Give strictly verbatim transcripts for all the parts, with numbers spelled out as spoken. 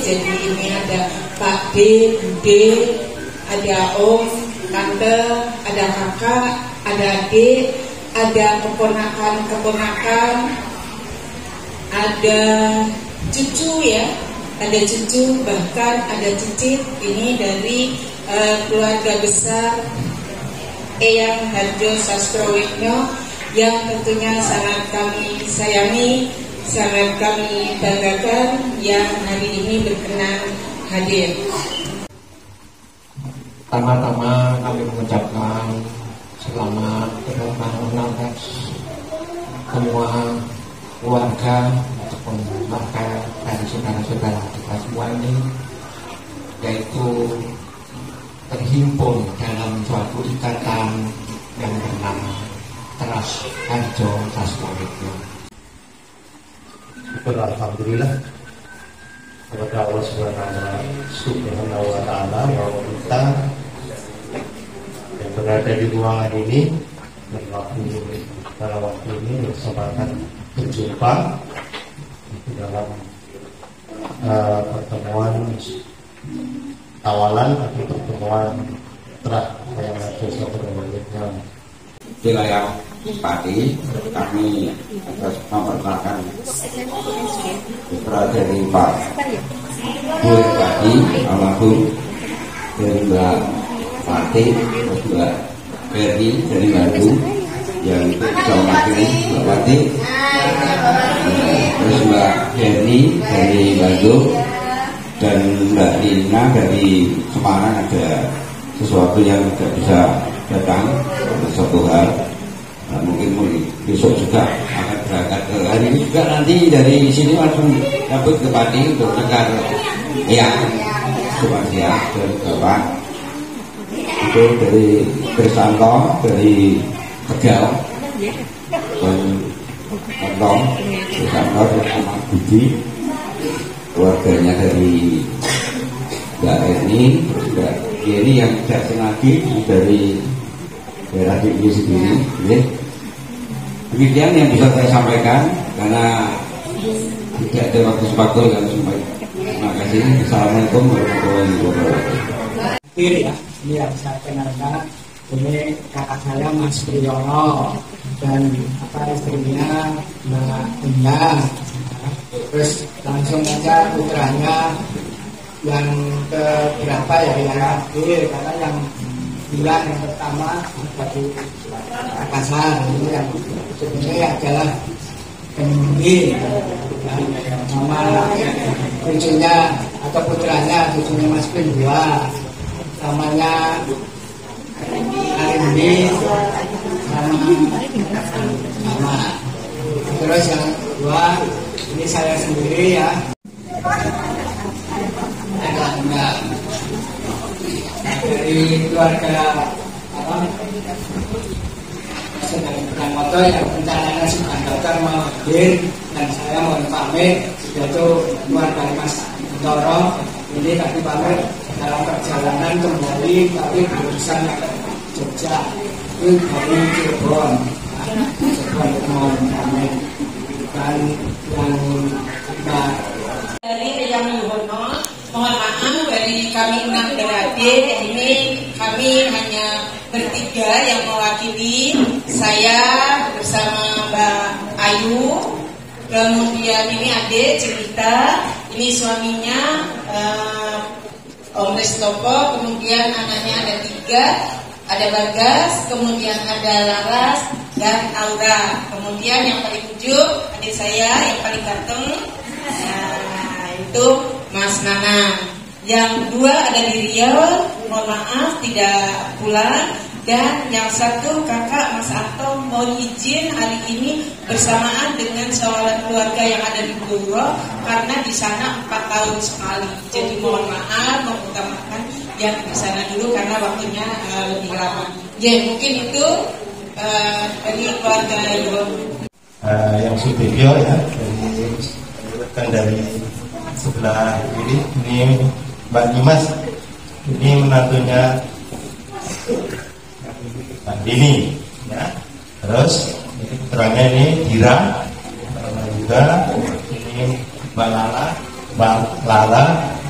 Jadi ini ada Pak D, Bude, ada Om, Tante, ada kakak, ada adik, ada keponakan-keponakan, ada cucu ya, ada cucu, bahkan ada cicit. Ini dari uh, keluarga besar Eyang Harjo Sastrawikno yang tentunya sangat kami sayangi, sangat kami banggakan yang hari ini berkenan hadir. Pertama-tama kami mengucapkan selamat ulang tahun semua keluarga ataupun keluarga dan saudara-saudara kita semua ini, yaitu terhimpun dalam suatu ikatan yang bernama Trust Harjo Sastrawikno. Alhamdulillah kepada Allah Subhanahu wa Ta'ala bahwa kita yang berada di ruangan ini dan waktu pada waktu ini berkesempatan berjumpa dalam uh, pertemuan awalan atau pertemuan terah yang Harjo Sastrawikno. Wilayah Pati, kami atas memperkenalkan putra dari Pak Bur Pati almarhum, dari Mbak Pati, Mbak Ferdi dari Bandung yang bisa mewakili Mbak Pati, terus Mbak Ferdi dari Bandung, dan Mbak Lina dari Semarang. Ada sesuatu yang tidak bisa datang untuk satu hal, nah, mungkin besok juga akan berangkat ke hari ini juga, nanti dari sini langsung cabut ke Pati untuk dengar ya Sumasia dari Bapak itu dari Bersanto dari Tegal dan Kantong Bersanto dan Amat Budi, keluarganya dari Mbak Eni, terus Mbak Yeni yang tidak sengaja dari daerah D I Y sendiri. Ya. Demikian yang bisa saya sampaikan, karena tidak ada waktu sepatul yang sampai. Terima kasih. Assalamualaikum warahmatullahi wabarakatuh. Ya, ini yang saya kenalkan, ini kakak saya Mas Priyono dan apa istrinya Mbak Indah. Terus langsung aja putranya yang ke berapa ya yang hadir, karena yang bilang yang pertama bagi Makassar ini yang sebenarnya adalah Kemudian nama cucunya atau putranya, cucunya Mas Pin dua, namanya Arindi sama nama. Terus yang kedua ini saya sendiri ya. Enggak, dari keluarga apa? Sedang motor yang rencananya sudah dokter mau hadir dan saya mohon pamit, yaitu keluarga Mas Toro ini tadi pamit dalam perjalanan kembali tapi berurusan ke Jogja itu dari Cirebon. Cirebon mohon pamit dan yang kita dari Eyang Yuwono, mohon maaf dari kami enam berade ini kami hanya bertiga yang mewakili, saya bersama Mbak Ayu, kemudian ini adik Cerita, ini suaminya uh, Om Restopo, kemudian anaknya ada tiga, ada Bagas, kemudian ada Laras dan Aura, kemudian yang paling ujung adik saya yang paling ganteng, nah, itu Mas Nana. Yang dua ada di Riau, mohon maaf tidak pulang. Dan yang satu kakak Mas Anto mohon izin hari ini bersamaan dengan seorang keluarga yang ada di Puro karena di sana empat tahun sekali. Jadi mohon maaf mengutamakan yang di sana dulu karena waktunya uh, lebih lama. Ya mungkin itu uh, dari keluarga Ibu. Uh, yang Sudibyo ya, dari, kan dari sebelah kiri ini Mbak Dimas, ini menantunya Mbak Dini ya. Terus ini putranya ini Dira juga, ini Mbak Lala, Mbak Lala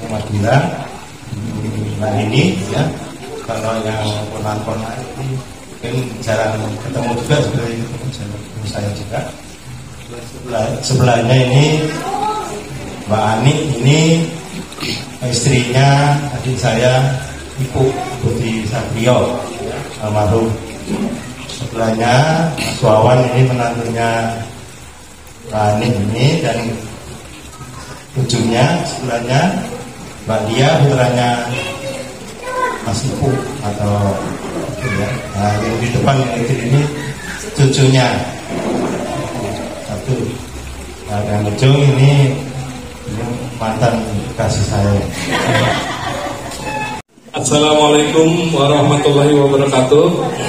Madura, nah ini ya. Kalau yang ponak-ponak ini mungkin jarang ketemu juga, sebenarnya ketemu saya juga. Sebelah, sebelahnya ini Mbak Ani, ini istrinya adik saya, Ibu Budi Satrio, almarhum. Sebelahnya Mas Wawan, ini menantunya Mbak Ani ini, dan ujungnya sebelahnya Mbak Dia, putranya Mas Ibu atau ya. Nah, yang di depan yang ini cucunya satu. Nah, yang ujung ini, ini mantan kasih saya. Assalamualaikum warahmatullahi wabarakatuh.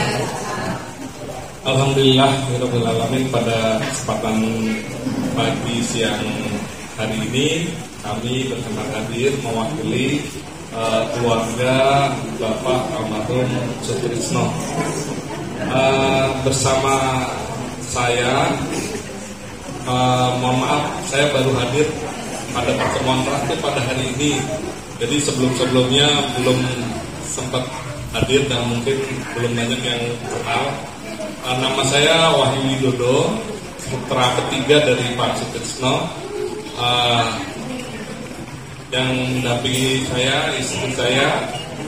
Alhamdulillah rabbil alamin, pada kesempatan pagi siang hari ini kami berkenan hadir mewakili uh, keluarga Bapak almarhum Sutrisno. Uh, bersama saya, uh, mohon maaf saya baru hadir pada pertemuan terakhir pada hari ini. Jadi sebelum-sebelumnya belum sempat hadir dan mungkin belum banyak yang kenal. Uh, nama saya Wahyu Widodo, putra ketiga dari Pak Sutrisno. Uh, yang mendampingi saya, istri saya,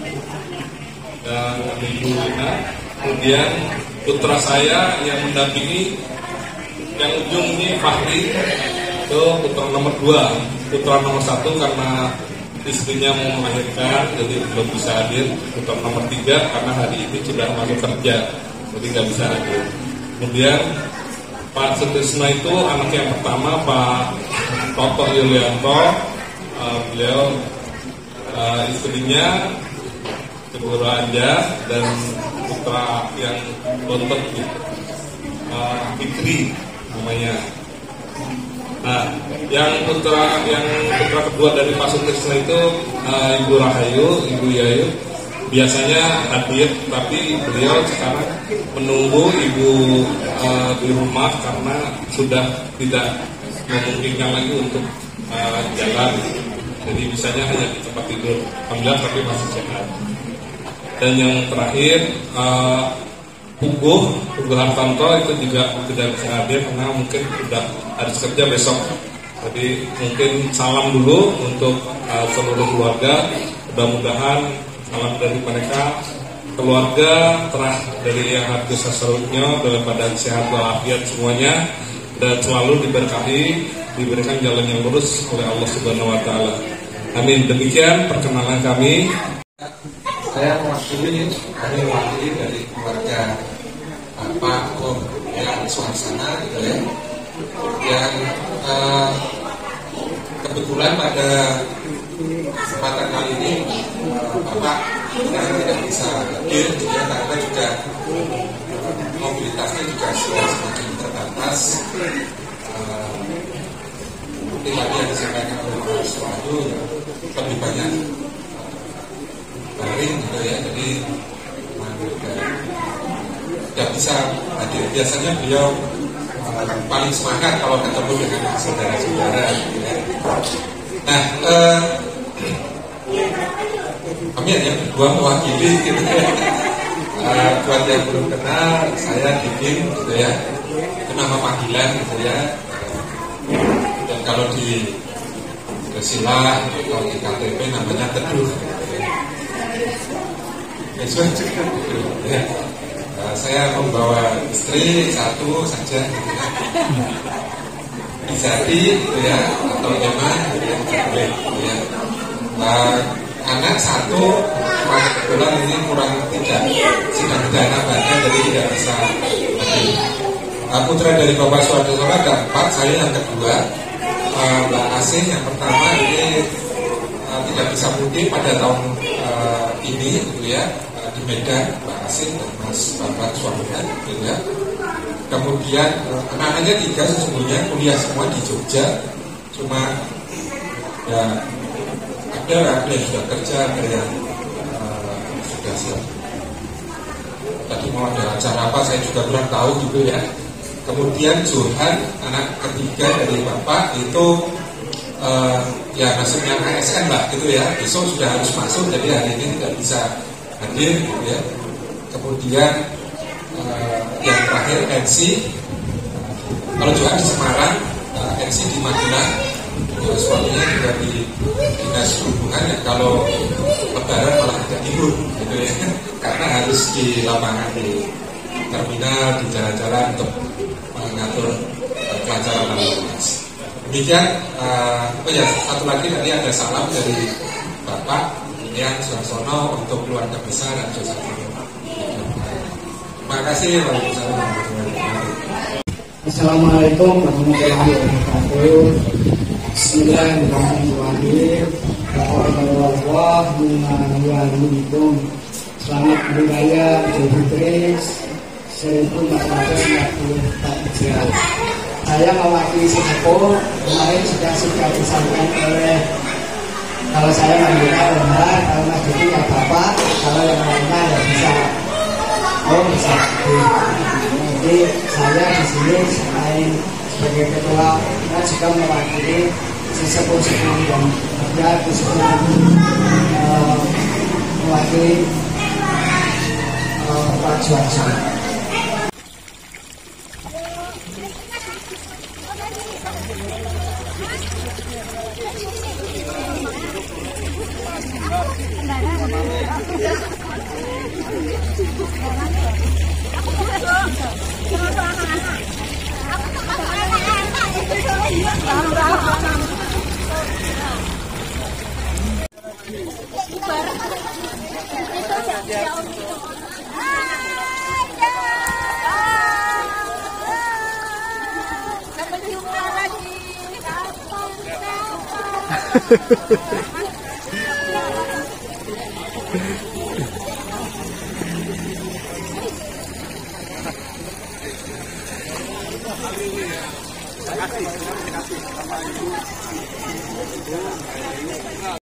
dan Ibu Lina. Kemudian putra saya yang mendampingi yang ujung ini Fahri, itu putra nomor dua. Putra nomor satu karena istrinya mau melahirkan, jadi belum bisa hadir. Putra nomor tiga karena hari ini sudah masuk kerja, jadi nggak bisa hadir. Kemudian Pak Sutrisno itu anak yang pertama, Pak Toto Yulianto. Uh, beliau uh, istrinya Ibu Raja dan putra yang bontot uh, Fitri namanya. Nah, yang putra yang putra kedua dari Pak Sutrisno itu uh, Ibu Rahayu, Ibu Yayu. Biasanya hadir, tapi beliau sekarang menunggu ibu uh, di rumah karena sudah tidak memungkinkan lagi untuk uh, jalan. Jadi bisanya hanya di tempat tidur. Alhamdulillah tapi masih sehat. Dan yang terakhir uh, Puguh, Puguh Hartanto itu juga tidak bisa hadir karena mungkin sudah harus kerja besok. Jadi mungkin salam dulu untuk uh, seluruh keluarga. Mudah-mudahan salam dari mereka, keluarga terah dari yang harus seserutnya dalam badan sehat walafiat semuanya, dan selalu diberkahi, diberikan jalan yang lurus oleh Allah Subhanahu wa taala. Amin. Demikian perkenalan kami. Saya mewakili, kami mewakili dari keluarga Bapak Om yang Suasana gitu ya. Yang uh, kebetulan pada kesempatan kali ini uh, Bapak yang tidak bisa hadir gitu ya, karena juga uh, mobilitasnya juga sudah semakin terbatas. Uh, Seperti tadi yang disampaikan oleh Pak Suwadu, lebih banyak daring gitu ya, jadi tidak bisa hadir. Biasanya beliau uh, paling semangat kalau ketemu dengan saudara-saudara gitu ya. Nah, uh, kami hanya berdua mewakili gitu ya. Uh, buat yang belum kenal, saya Didin gitu ya, itu nama panggilan gitu ya. Dan kalau di Silah, kalau di K T P namanya Teduh. Ya, uh, saya membawa istri satu saja, Izati, gitu ya, atau Emma, gitu ya, gitu ya. Uh, anak satu, kebetulan ini kurang tidak sedang dana banyak, jadi tidak bisa hadir. Uh, putra dari Bapak Suwadu ada empat, saya yang kedua. Uh, Mbak Asih yang pertama ini uh, tidak bisa mudik pada tahun uh, ini gitu ya, uh, di Medan, Mbak Asih dan Mas Bapak suaminya gitu ya. Kemudian uh, anak-anaknya tiga sesungguhnya kuliah semua di Jogja, cuma ya ada ada yang sudah kerja, ada yang uh, sudah siap. Tadi mau ada acara apa saya juga kurang tahu gitu ya. Kemudian Johan, anak ketiga dari Bapak itu uh, ya nasibnya A S N lah gitu ya, besok sudah harus masuk, jadi hari ini tidak bisa hadir gitu ya. Kemudian uh, yang terakhir N C, kalau juga di Semarang, uh, N C di Madinah, uh, suaminya juga di dinas perhubungan ya, kalau lebaran malah tidak libur gitu ya, karena harus di lapangan, di terminal, di jalan-jalan untuk mengatur uh, kelancaran lalu lintas. Demikian, uh, oh ya, satu lagi tadi ada salam dari Bapak yang Suarsono untuk keluarga besar dan Joseph. Terima kasih. Assalamualaikum warahmatullahi wabarakatuh. Bismillahirrahmanirrahim. Wassalamualaikum. Selamat Hari Raya Idul Fitri seribu empat ratus empat puluh empat Hijriah. Saya mewakili sesepuh, kemarin sudah sudah disampaikan oleh, kalau saya manggilnya Omar, kalau Mas Diki ya Bapak, kalau yang lainnya ya bisa Om, bisa. Jadi saya di sini selain sebagai ketua, kita juga mewakili sesepuh-sepuh dan juga sesepuh uh, mewakili uh, Pak Juarso. Terima kasih.